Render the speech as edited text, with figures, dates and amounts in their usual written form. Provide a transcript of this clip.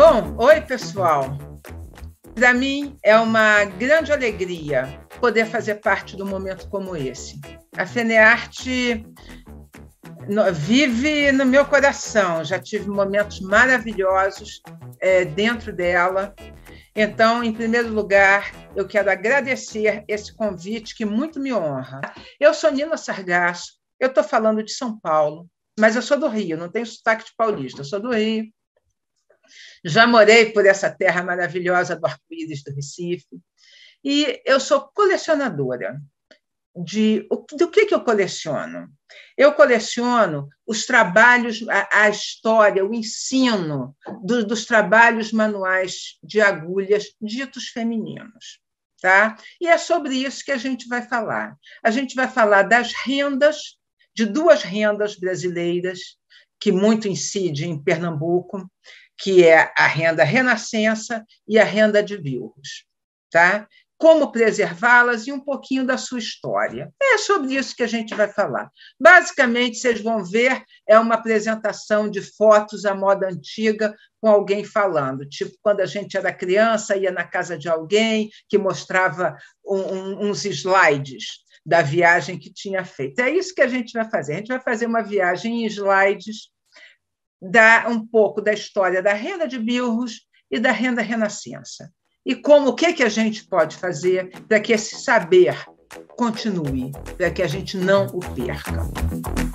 Bom, oi pessoal. Para mim é uma grande alegria poder fazer parte de um momento como esse. A FENEARTE vive no meu coração, já tive momentos maravilhosos dentro dela. Então, em primeiro lugar, eu quero agradecer esse convite que muito me honra. Eu sou Nina Sargasso, eu estou falando de São Paulo, mas eu sou do Rio, não tenho sotaque de paulista, eu sou do Rio. Já morei por essa terra maravilhosa do arco-íris do Recife. E eu sou colecionadora. Do que eu coleciono? Eu coleciono os trabalhos, a história, o ensino dos trabalhos manuais de agulhas ditos femininos. Tá? E é sobre isso que a gente vai falar. A gente vai falar das rendas, de duas rendas brasileiras, que muito incidem em Pernambuco, que é a renda Renascença e a renda de Bilros. Tá? Como preservá-las e um pouquinho da sua história. É sobre isso que a gente vai falar. Basicamente, vocês vão ver, é uma apresentação de fotos à moda antiga com alguém falando, tipo quando a gente era criança, ia na casa de alguém que mostrava uns slides da viagem que tinha feito. É isso que a gente vai fazer. A gente vai fazer uma viagem em slides, dar um pouco da história da renda de Bilros e da renda Renascença. E o que a gente pode fazer para que esse saber continue, para que a gente não o perca.